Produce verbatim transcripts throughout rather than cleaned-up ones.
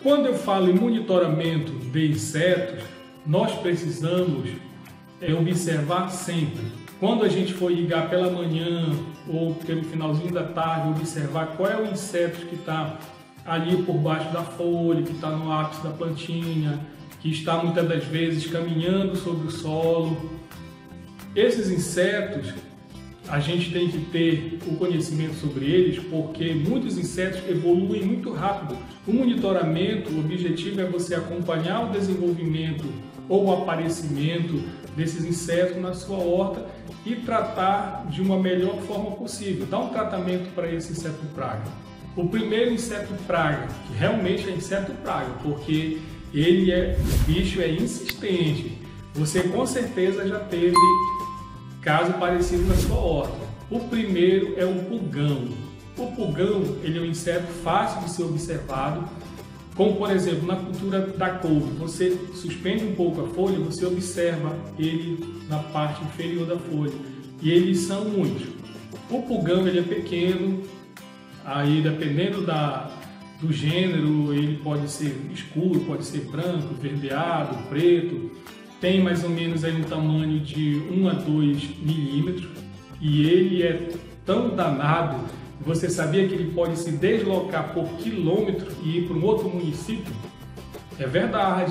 Quando eu falo em monitoramento de insetos, nós precisamos é, observar sempre. Quando a gente for ligar pela manhã ou pelo finalzinho da tarde, observar qual é o inseto que está ali por baixo da folha, que está no ápice da plantinha, que está muitas das vezes caminhando sobre o solo. Esses insetos, a gente tem que ter o conhecimento sobre eles, porque muitos insetos evoluem muito rápido. O monitoramento, o objetivo é você acompanhar o desenvolvimento ou o aparecimento desses insetos na sua horta e tratar de uma melhor forma possível. Dar um tratamento para esse inseto praga. O primeiro inseto praga, que realmente é inseto praga, porque ele é, o bicho é insistente. Você com certeza já teve caso parecido na sua horta. O primeiro é o pulgão. O pulgão, ele é um inseto fácil de ser observado, como por exemplo na cultura da couve. Você suspende um pouco a folha, você observa ele na parte inferior da folha. E eles são muitos. O pulgão, ele é pequeno, aí dependendo da, do gênero, ele pode ser escuro, pode ser branco, verdeado, preto. Tem mais ou menos aí um tamanho de um a dois milímetros e ele é tão danado. Você sabia que ele pode se deslocar por quilômetro e ir para um outro município? É verdade.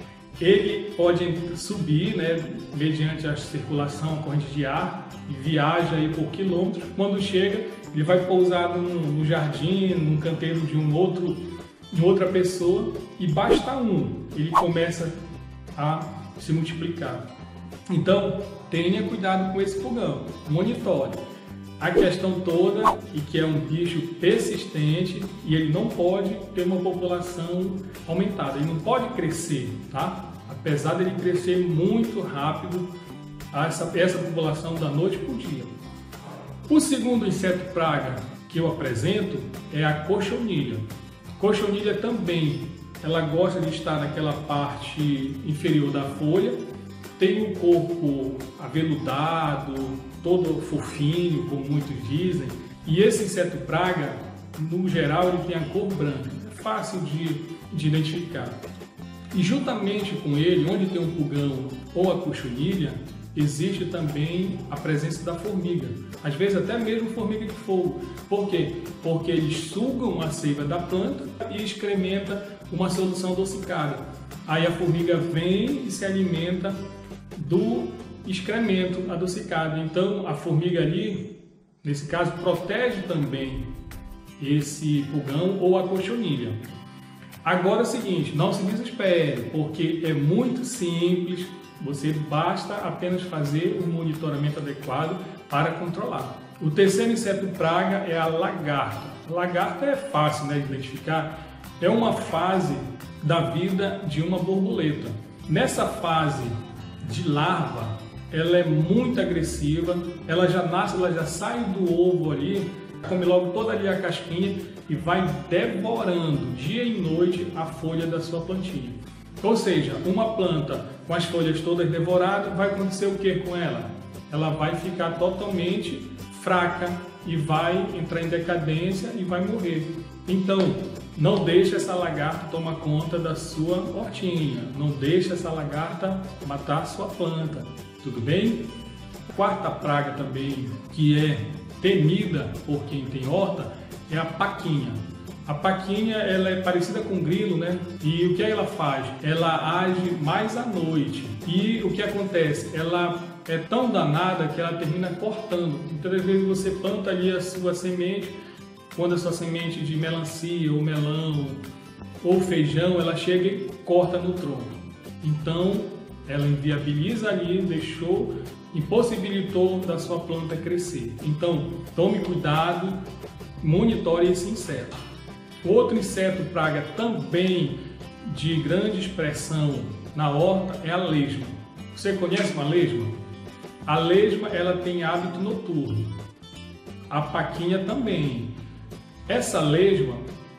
Ele pode subir, né, mediante a circulação, a corrente de ar, e viaja aí por quilômetros. Quando chega, ele vai pousar no, no jardim, num canteiro de um outro, de outra pessoa, e basta um, ele começa a se multiplicar. Então, tenha cuidado com esse pulgão, monitore. A questão toda é que é um bicho persistente e ele não pode ter uma população aumentada, ele não pode crescer, tá? Apesar dele crescer muito rápido, essa, essa população da noite para o dia. O segundo inseto praga que eu apresento é a cochonilha. Cochonilha também, ela gosta de estar naquela parte inferior da folha, tem um corpo aveludado, todo fofinho, como muitos dizem, e esse inseto praga, no geral, ele tem a cor branca, é fácil de, de identificar. E juntamente com ele, onde tem um pulgão ou a cochonilha, existe também a presença da formiga, às vezes até mesmo formiga de fogo. Por quê? Porque eles sugam a seiva da planta e excrementa uma solução adocicada. Aí a formiga vem e se alimenta do excremento adocicado. Então a formiga ali, nesse caso, protege também esse pulgão ou a cochonilha. Agora é o seguinte, não se desespere, porque é muito simples, você basta apenas fazer um monitoramento adequado para controlar. O terceiro inseto praga é a lagarta. A lagarta é fácil, né, de identificar, é uma fase da vida de uma borboleta. Nessa fase de larva, ela é muito agressiva, ela já nasce, ela já sai do ovo ali, come logo toda ali a casquinha e vai devorando dia e noite a folha da sua plantinha. Ou seja, uma planta com as folhas todas devoradas, vai acontecer o que com ela? Ela vai ficar totalmente fraca e vai entrar em decadência e vai morrer. Então, não deixe essa lagarta tomar conta da sua hortinha, não deixe essa lagarta matar a sua planta, tudo bem? Quarta praga também, que é temida por quem tem horta, é a paquinha. A paquinha, ela é parecida com o grilo, né? E o que ela faz? Ela age mais à noite. E o que acontece? Ela é tão danada que ela termina cortando. Então, às vezes você planta ali a sua semente, quando a sua semente de melancia ou melão ou feijão, ela chega e corta no tronco. Então, ela inviabiliza ali, deixou, impossibilitou da sua planta crescer. Então, tome cuidado, monitore esse inseto. Outro inseto praga também de grande expressão na horta é a lesma. Você conhece uma lesma? A lesma, ela tem hábito noturno. A paquinha também. Essa lesma,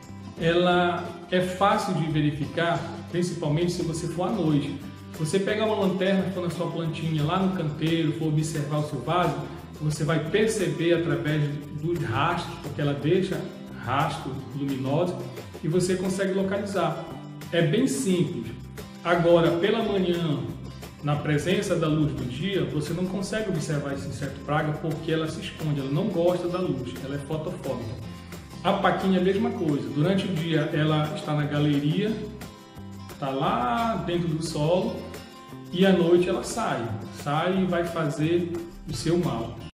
ela é fácil de verificar, principalmente se você for à noite. Você pegar uma lanterna, for na sua plantinha lá no canteiro, for observar o seu vaso, você vai perceber através dos rastros, porque ela deixa rastros luminosos, e você consegue localizar. é bem simples. Agora, pela manhã, na presença da luz do dia, você não consegue observar esse inseto praga porque ela se esconde, ela não gosta da luz, ela é fotofóbica. A paquinha é a mesma coisa, durante o dia ela está na galeria, está lá dentro do solo, e à noite ela sai, sai e vai fazer o seu mal.